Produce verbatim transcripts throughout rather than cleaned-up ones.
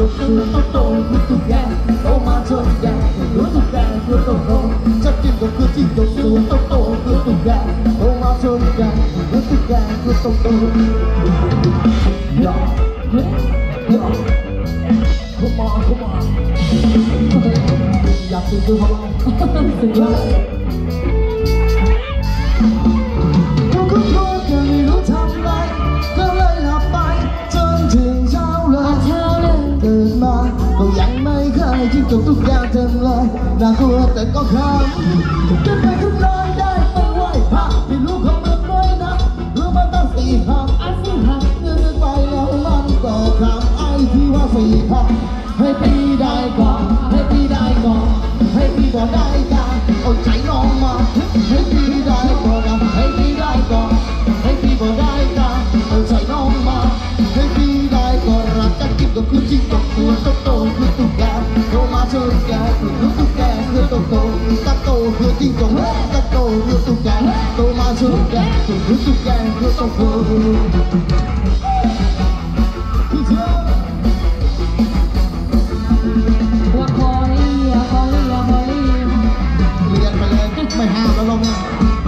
ตุ๊กตุ๊กโตคือตุ๊กแกโตมาจนแกรู้ตุ๊กแกคือตุ๊กโตจะกินก็คือจิ้งจกตุ๊กตุ๊กโตคือตุ๊กแกโตมาจนแกรู้ตุ๊กแกคือตุ๊กโตยาเฮ้ยยาเข้ามาเข้ามาอยากกินคือเขาสุดยอดก็ก็เพราะแกไม่รู้ทำไรก็เลยหลับไปจนถึงเช้าเลยตื่นมาก็ยังไม่เคยจิ้งจกทุกอย่างเต็มเลยน่ากลัวแต่ก็ขำจะไปทุกร้อยได้ไปไหว้พระที่รู้เขาเมืองน้อยนะรู้มันตั้งสี่หักอ่ะสี่หักเดินไปแล้วมันก็ขำไอ้ที่ว่าสี่หักให้พี่ได้ก่อนให้พี่ได้ก่อนให้พี่บอกได้กันเอาใจน้องมาให้พี่ได้ก่อนให้พี่ได้ก่อนให้พี่บอกได้กันเอาใจน้องมาให้พี่ได้ก่อนรักกันกินก็คือจิ้งจกตัวโตโตคือตุ๊กแกโตมาเชิญแกคือตุ๊กแกคือโตโตตาโตคือจิ้งจกตาโตคือตุ๊กแกโตมาเชิญแกคือตุ๊กแกคือโตโตไม่ห้ามแล้วลงเนี่ย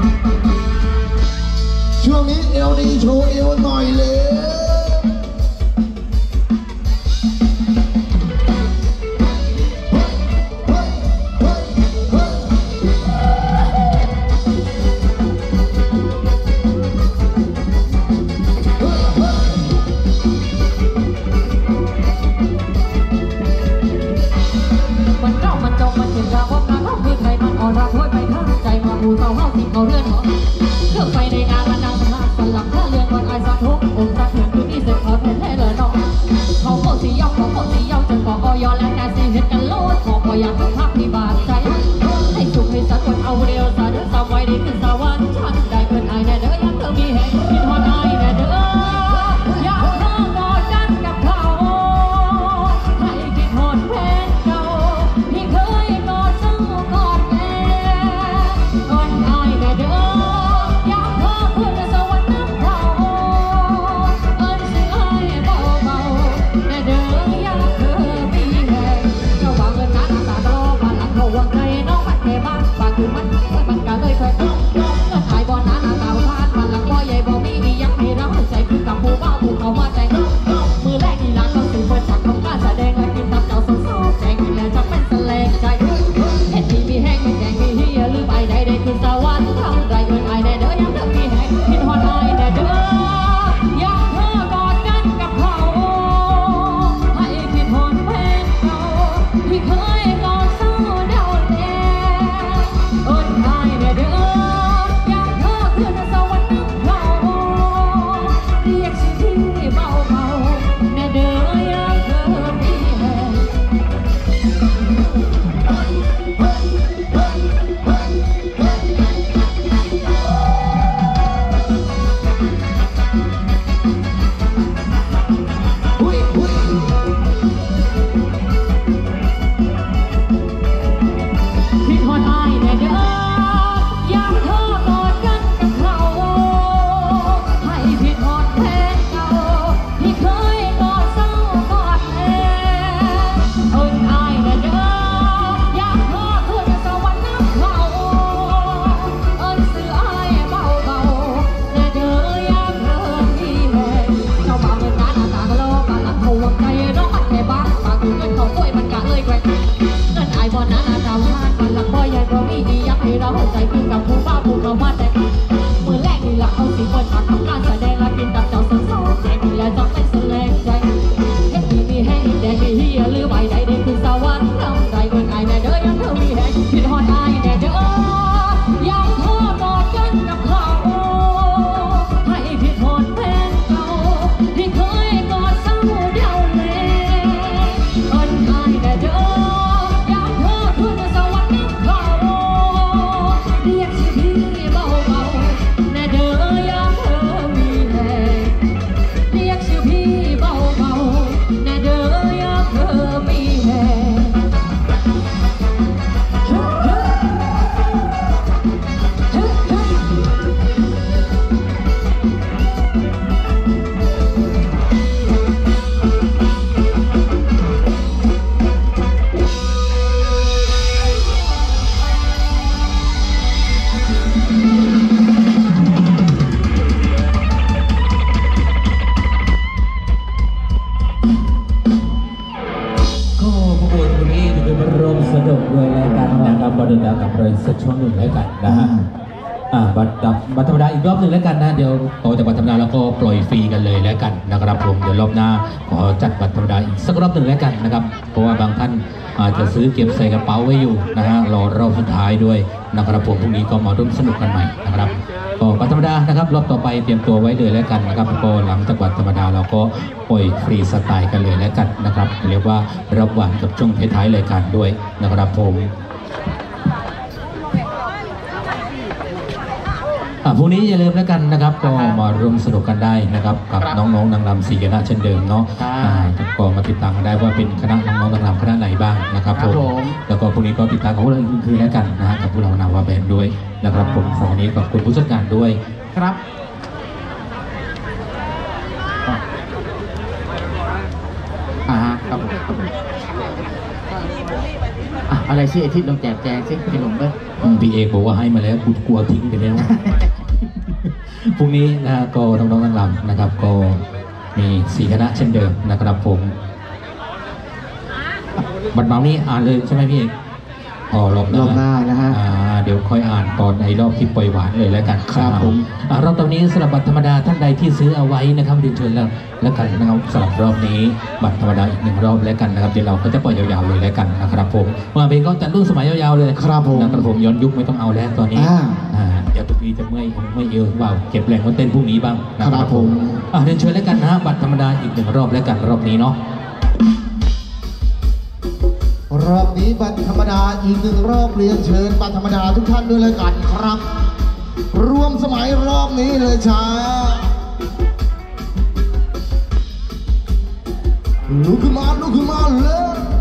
ช่วงนี้เอวดีโชว์เอวหน่อยเลยเดินทางกับเลยสักช่วงหนึ่งแล้วกันนะฮะอ่าบัตรบัตรธรรมดาอีกรอบหนึ่งแล้วกันนะเดี๋ยวต่อจากบัตรธรรมดาแล้วก็ปล่อยฟรีกันเลยแล้วกันนะครับผมเดี๋ยวรอบหน้าขอจัดบัตรธรรมดาอีกสักรอบหนึ่งแล้วกันนะครับเพราะว่าบางท่านอาจจะซื้อเก็บใส่กระเป๋าไว้อยู่นะฮะรอรอบสุดท้ายด้วยนะครับผมพรุ่งนี้ก็มาร่วมสนุกกันใหม่นะครับก็บัตรธรรมดานะครับรอบต่อไปเตรียมตัวไว้เลยแล้วกันนะครับก็หลังจากบัตรธรรมดาเราก็ปล่อยฟรีสไตล์กันเลยแล้วกันนะครับเรียกว่ารับหวานกับช่วงท้ายๆรายการด้วยนะครับผมพรุ่งนี้อย่าลืมแล้วกันนะครับก็มาร่วมสนุกกันได้นะครับกับน้องๆนางรำสี่คณะเช่นเดิมเนาะก็มาติดตามกันได้ว่าเป็นคณะน้องๆนางรำคณะไหนบ้างนะครับผมแล้วก็พรุ่งนี้ก็ติดตามของพวกเราอีกคืนแล้วกันนะกับพวกเรานาวาแบนด์ด้วยนะครับผมสำหรับวันนี้ขอบคุณผู้จัดการด้วยครับอ่าครับผมครับผมอะไรสิไอทิศลองแจกแจงสิพี่หนุ่มเบ้างพี่เอกบอกว่าให้มาแล้วกูกลัวทิ้งไปแล้วพรุ่งนี้นะก็น้องๆนางรำนะครับก็มีสี่คณะเช่นเดิมนะครับผมบัตรเมานี้อ่านเลยใช่ไหมพี่เอกอ๋อรอบหน้ารอบหน้านะฮะเดี๋ยวค่อยอ่านตอนในรอบที่ปล่อยหวานเลยแล้วกันครับผมรอบตอนนี้สำหรับบัตรธรรมดาท่านใดที่ซื้อเอาไว้นะครับเรียนเชิญแล้วแล้วกันนะครับสำหรับรอบนี้บัตรธรรมดาอีกหนึ่งรอบแล้วกันนะครับเดี๋ยวเราก็จะปล่อยยาวๆเลยแล้วกันนะครับผมมาเพลงก็จัดรุ่นสมัยยาวๆเลยครับผมนะครับผมย้อนยุคไม่ต้องเอาแล้วตอนนี้อ่าเดี๋ยวทุกทีจะเมื่อยเมื่อยเอวเปล่าเก็บแรงไว้เต้นพรุ่งนี้บ้างนะครับผมอ่าเรียนเชิญแล้วกันนะบัตรธรรมดาอีกหนึ่งรอบแล้วกันรอบนี้เนาะรอบนี้บัตรธรรมดาอีกหนึ่งรอบเรียนเชิญบัตรธรรมดาทุกท่านด้วยเลยกันครับรวมสมัยรอบนี้เลยจ้าลุกขึ้นมาลุกขึ้นมาเลย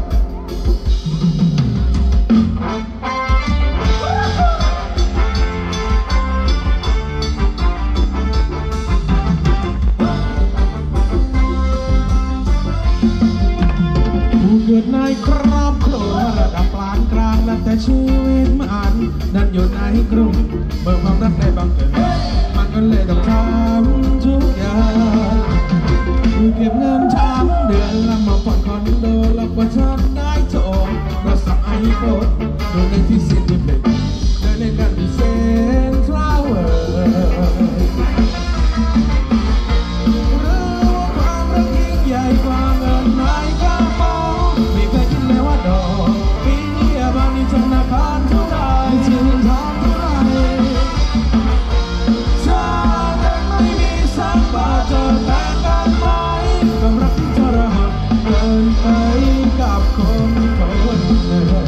เกิดในครอบครัวระดับปานกลางและแต่ชีวิตมันนั้นอยู่ในกรุงเมื่อความรักได้บังเกิดมันก็เลยต้องทำทุกอย่างเก็บเงินทั้งเดือนแล้วมาผ่อนคอนโดแล้วกว่าฉันได้โทรเราสั่งไอโฟนโดยในที่สิ้นที่เพลงได้เล่นกันที่เซนทรัลเวิลด์ใหญ่กว่าเงินในกระเป๋าไม่เคยคิดเลยว่าดอกเบี้ยบางนี้ธนาคารเท่าไรจะทำเท่าไรถ้าแต่ไม่มีสักบาทจะแต่งกันไหมกับรักที่ทรหดเกินไปกับคนคนหนึ่ง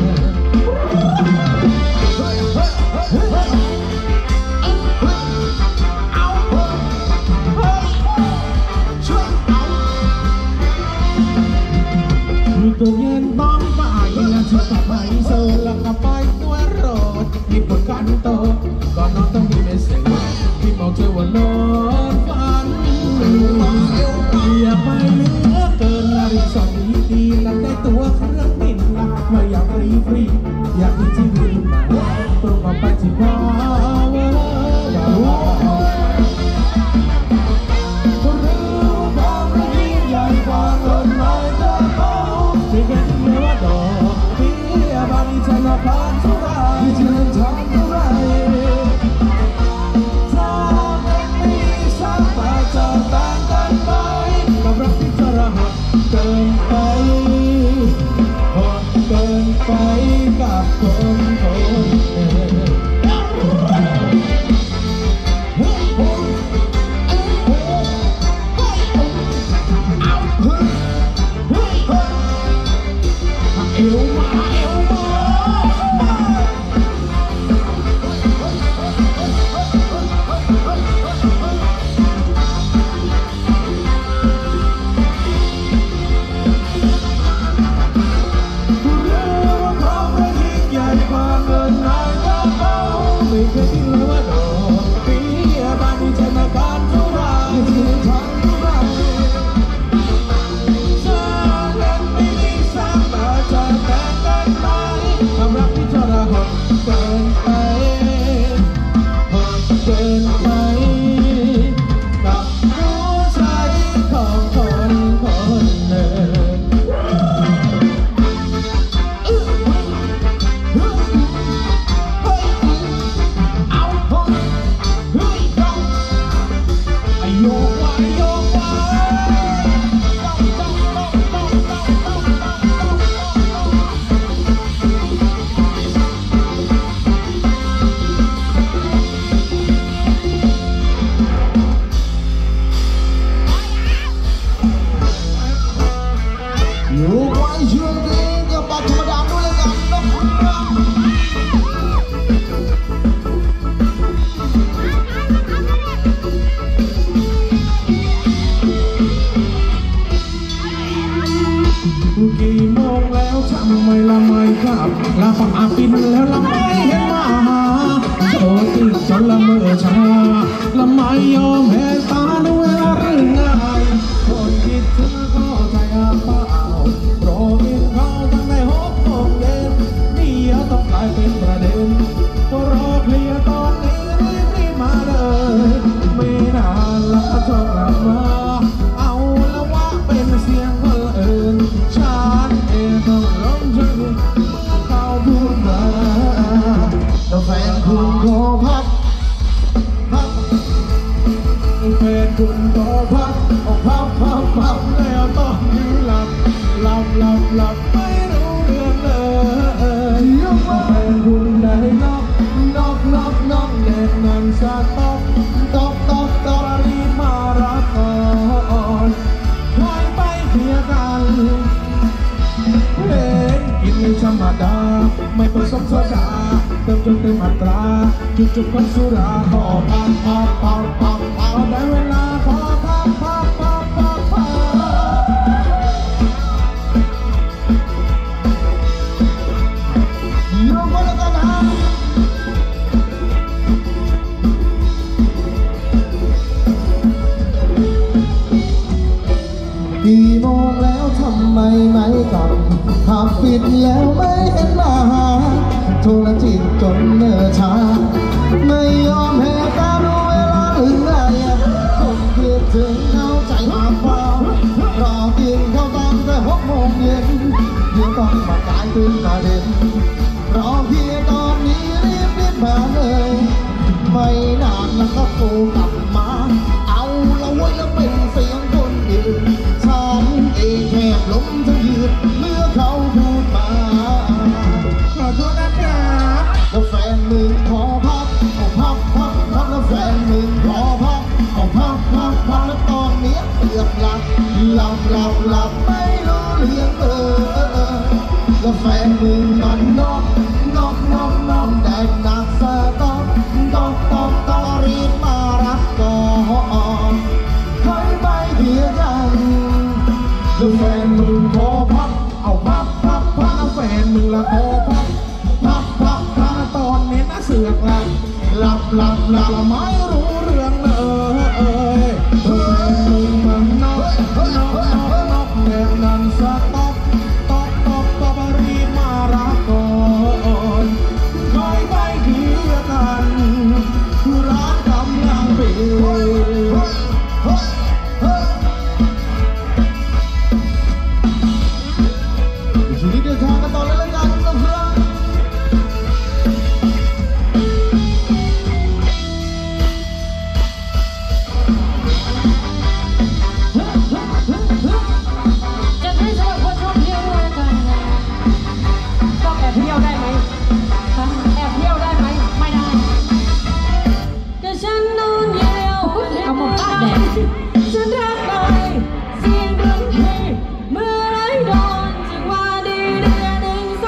ตัวเย็นต้องไปแล้วที่ต้องไปโซแล้วก็ไปตัวรถมีปวดกันโตก่อนนอนต้องมีเมสเซจที่บอกเธอว่านอนฝันอย่าไปเลือกเกินนาฬิกาดีๆแล้วได้ตัวเครื่องบินละไม่อยากฟรีฟรีอยากมีที่บินมาตัวมาไปที่พาวเวอร์ใหญ่กว่าเงินในกระเป๋าไม่เคยคิดเลยว่าดอกเบี้ยบางนี้ธนาคารเท่าไรจะทำเท่าไรถ้าไม่มีสักบาทจะแต่งกันไหมกับรักที่ทรหดเกินไปโหดเกินไปกับคนคนหนึ่งเอวมาเอวมาใหญ่กว่าเงินในกระเป๋าไม่เคยคิดเลยว่าดอกเบี้ยบางนี้ธนาคารเท่าไรจะทำเท่าไรถ้าเงินไม่มีสักบาทจะแต่งช่วงนี้กับบัตรธรรมดาด้วยแล้วกันนะครับกี่โมงแล้วทำไมละไม่กลับละปาปินแล้วละไม่เห็นมาหาโชว์ติดจนละเมื่อช้าละไม่ยอมแพ้ตาด้วยเวลาเรื่องง่ายคนคิดถึงก็ใจอาเปล่าโปรกินข้าวตั้งแต่หกโมงเย็นเดี๋ยวต้องกลายเป็นประเด็นก็รอเคลียร์ตอนนี้รีบรีบมาเลยไม่นานละจะกลับมาเอาละว่าเป็นเสียงคนอื่นฉันเองต้องร้องเพลงเขาพูดมาแล้วแฟนคุณก็พักพักแฟนคุณก็พักพักพักพักแล้วตอนนี้หลับหลับหลับหลับไม่รู้เรื่องเลยแฟนคุณได้น็อกน็อกน็อกน็อกเด็กนั้นสะต๊อกต๊อกต๊อกต๊อกรีบมารับก่อนไว้ไปเคลียร์กันเพลงกินไม่ธรรมดาไม่ผสมโซดาเติมจนเต็มอัตราจุดจุดของสุราขอพักพักพักพักพักได้เวลาขอพักพักพักพักพักยกมือกันนะกี่โมงแล้วทำไมไม่กลับผับปิดแล้วไม่เห็นมาหาโทรจิตจนเนิ่นช้าไม่ยอมแพ้ตามดูเวลาหรือไงคนคิดถึงเอาใจมาฟ้ารอกินข้าวตั้งแต่หกโมงเย็นเดี๋ยวต้องมากลายเป็นประเด็นรอเพียงตอนนี้รีบรีบมาเลยไม่นานแล้วก็โผล่กลับมาเอาละไว้แล้วเป็นเสียงคนอื่นฉันเองแทบล้มทั้งยืนเมื่อเขาพูดมาขอโทษนะครับแล้วแฟนมึงขอพักเอาพักพักพักแล้วแฟนมึงขอพักเอาพักพักพักแล้วตอนนี้เกือบหลับหลับหลับหลับไม่รู้เรื่องเออแล้วแฟนมึงมันนอกนอกนอกนอกแดงหนักสะต้องต้องต้องต้องรีบมารับก่อนให้ไปเพียงกันแล้วแฟนมึงขอพักเอาพักพักพักแล้วแฟนมึงละขอพักพักพักพักตอนนี้นะเสือกหลับหลับหลับหลับไม่รู้เรื่องเลยเอ้ยแฟนมึงมันนอกนอกนอกนอกแดงนั้นสะต๊อกต๊อกต๊อกต๊อกรีบมารับก่อนคอยไปเพียงกันร้านกำลังปิดช่วงนี้เดินทางกันต่อเลยแล้วกันนะครับจะให้สำหรับคนชอบเที่ยวด้วยกันชอบแอบเที่ยวได้ไหมแอบเที่ยวได้ไหมไม่ได้ก็ฉันนอนเยี่ยวเอาหมดตาแดดฉันรักไปเสียงดนตรีเมื่อไรโดนจังหวะดีเดือนหนึ่งส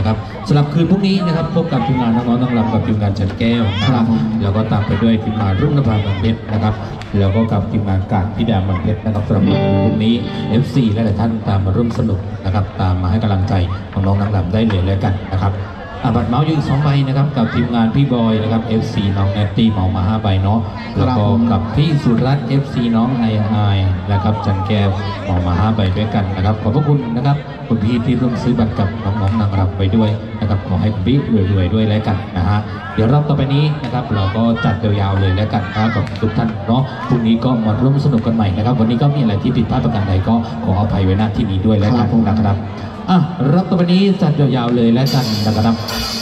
นะครับสำหรับคืนพรุ่งนี้นะครับพบกับทีมงานน้องๆนางรำกับทีมงานฉันแก้วนะครับแล้วก็ตามไปด้วยทีมงานรุ่งนภาเมืองเพชรนะครับแล้วก็กับทีมงานการพิดาเมืองเพชรนะครับสำหรับคืนพรุ่งนี้ เอฟ ซี และหลายท่านตามมาร่วมสนุกนะครับตามมาให้กำลังใจน้องๆนางรำได้เลยแล้วกันนะครับบัตรเมาส์อยู่อีกสองใบนะครับกับทีมงานพี่บอยนะครับ เอฟ ซี น้องแนตตี้เมามาห้าใบเนาะแล้วก็กับพี่สุรัตน์ เอฟ ซี น้องไอไอนะครับจันแก้วเมามาห้าใบด้วยกันนะครับขอบพระคุณนะครับคุณพี่ที่ร่วมซื้อบัตรกับน้องๆนางรำไปด้วยนะครับขอให้คุณพี่รวยๆด้วยแล้วกันนะฮะเดี๋ยวรอบต่อไปนี้นะครับเราก็จัดยาวๆเลยแล้วกันนะครับกับทุกท่านเนาะพรุ่งนี้ก็มาร่วมสนุกกันใหม่นะครับวันนี้ก็มีอะไรที่ผิดพลาดประการใดก็ขออภัยไว้ณที่นี้ด้วยแล้วกันนะครับอ่ะรอบต่อไปนี้จัดยาวๆเลยแล้วกันนะครับ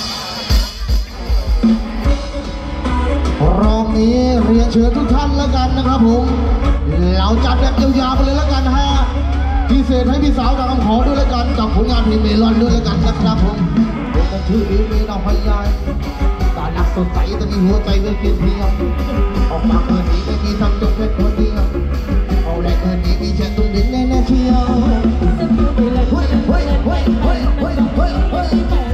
รอบนี้เรียนเชิญทุกท่านแล้วกันนะครับผมเราจัดแบบยาวๆไปเลยแล้วกันฮะพิเศษให้พี่สาวดาวขอด้วยแล้วกันกับผลงานเพลงเมลอนด้วยแล้วกันนะครับผมผมเป็นชื่ออีเมลเอาพยายตาดักสดใสแต่มีหัวใจเวียนเพียงเพียงออกมาเกินนี้ไม่มีทางจบแค่คนเดียวเอาแรกเกินนี้มีแค่ตรงดินแน่ๆเชียวเฮ้ยเฮ้ยเฮ้ยเฮ้ยเฮ้ยเฮ้ยเฮ้ย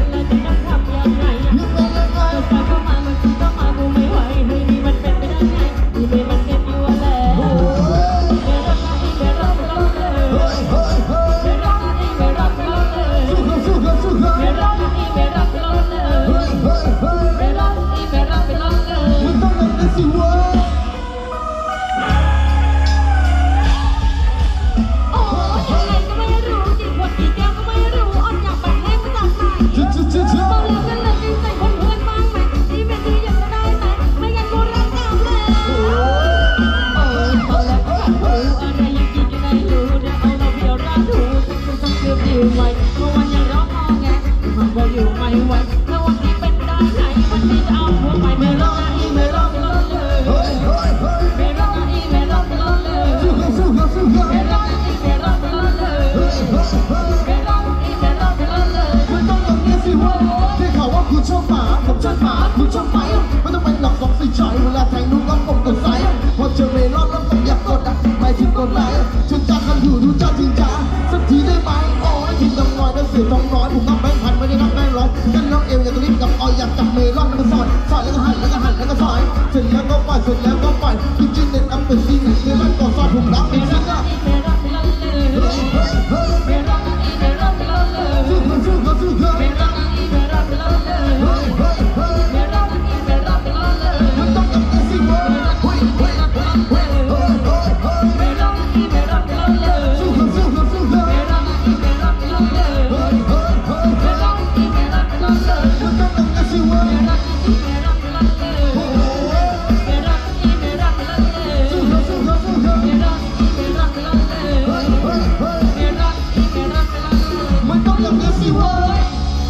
ต้องน้อยผมนับแบงค์พันไม่ได้นับแบงค์ร้อยฉันน้องเอวอยากลิ้นกับออยอยากจับเมลอนแล้วก็ซอยซอยแล้วก็หั่นแล้วก็หั่นแล้วก็ซอยเสร็จแล้วก็ปล่อยเสร็จแล้วก็ปล่อยกินจิ้นเด็ดอัพเป็นซีนเมลอนก่อนซอยผมรับเป็นซีนอะเฮ้ยเฮ้ยเฮ้ยเมลอนเมลอนเมลอนเลยสู้เขาสู้เขาเมลอนเมลอนเมลอนเลยเฮ้ยเฮ้ยเฮ้ยเมลอนเมลอนเมลอนเลยมันต้องกับเป็นซีนเว้ยเฮ้ยเฮ้ยเฮ้ยเฮ้ยเฮ้ยเฮ้ยเฮ้ยเมลอนเมลอนเมลอนเลยสู้เขาสู้เขาสู้เขาเมลอนเมลอนเมลอนเลยเฮ้ยเฮ้ยเฮ้ยเมลอนเมลอนเมลอนเลยมันต้องกับเป็นซีนเว้ยเมลอนเมลอนเมลอนเลยเฮ้ยเมลอนเมลอนเมลอนเลยสู้เขาสู้เขาสู้เขาเมลอนเมลอนเมลอนเลยเฮ้ยเฮ้ยเฮ้ยเมลอนเมลอนเมลอนเลยมันต้องกับเป็นซีนเว้ย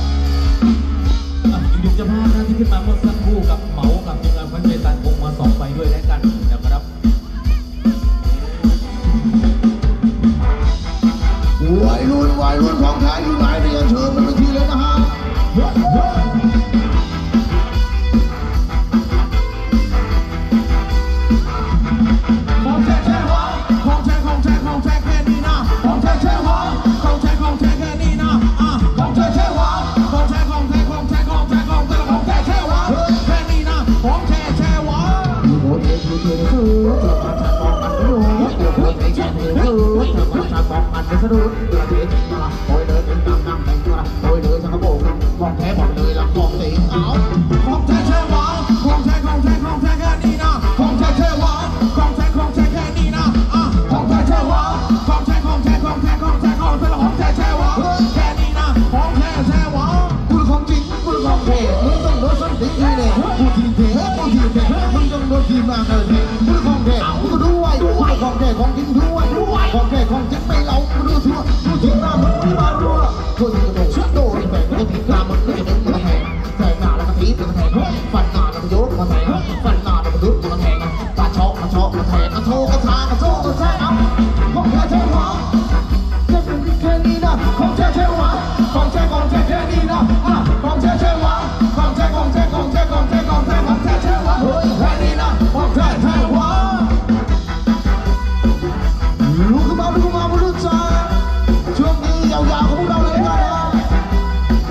อีกหนึ่งเจ้าภาพนะที่ขึ้นมาเมื่อสักครู่กับเหมากับทีมงานพันเจตันคงมาสองใบด้วยแล้วกันนะครับวัยรุ่นวัยรุ่นของไทยอยู่ไหนเรียนเชิญมันเป็นทีเลยนะฮะของแท้แท้วะของแท้ของแท้ของแท้แค่นี้นะของแท้แท้วะของแท้ของแท้แค่นี้นะอ่ะของแท้แท้วะของแท้ของแท้ของแท้ของแท้ของแท้ของแท้แท้วะแค่นี้นะของแท้แท้วะโอ้โหเท่เท่เท่เท่เท่บอกมันไม่รู้เดี๋ยวคนไม่แก่เท่เท่เท่บอกมันไม่สะดุดเดี๋ยวเท่จริงละโอยเลยเป็นตามน้ำแดงละโอยเลยสักกระโปงของแท้บอกเลยละของเสียงเอาของแท้แท้วะของแท้ของแท้ของแท้แค่นี้นะของแท้แท้วะของแท้ของแท้แค่นี้นะอ่ะของแท้แท้วะของแท้ของแท้ของแท้ของแท้ของแท้ของแท้แท้วะแค่นี้นะของแท้แท้วะกูของจริงกูของแท้มึงต้องโดนส้นตีนเลยกูทีแท้กูทีแท้มึงต้องโดนทีมาเลยกูของแท้กูก็ด้วยกูของแท้ของจริงด้วยของแท้ของจริงไม่เล่ากูดูทั่วกูทีหน้ามึงที่มา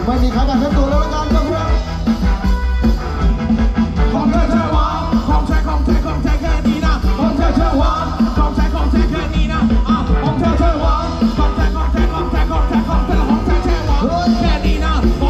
ไม่มีใครกันสัก